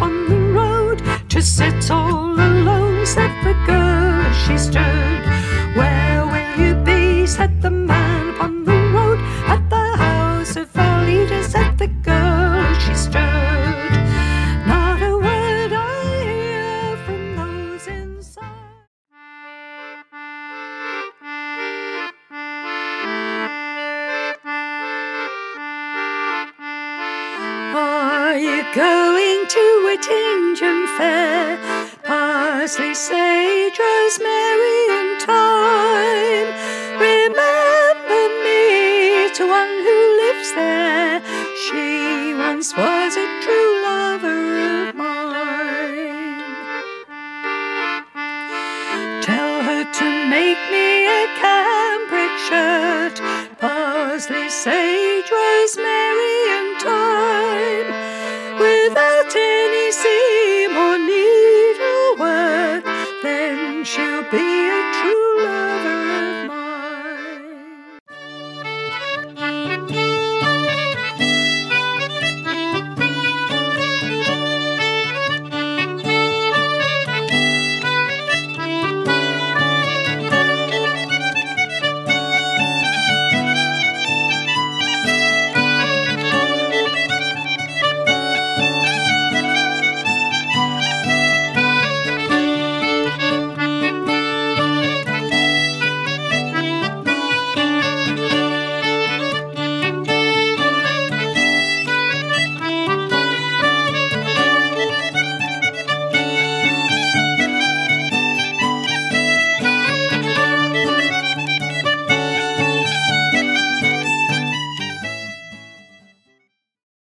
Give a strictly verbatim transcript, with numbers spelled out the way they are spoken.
upon the road to sit all alone, said the girl as she stood. Where will you be, said the man upon the road. At the house of our leader, said the girl as she stood. Not a word I hear from those inside. Are you going to Whittingham Fair? Parsley, sage, rosemary and thyme. Remember me to one who lives there. She once was a true lover of mine. Tell her to make me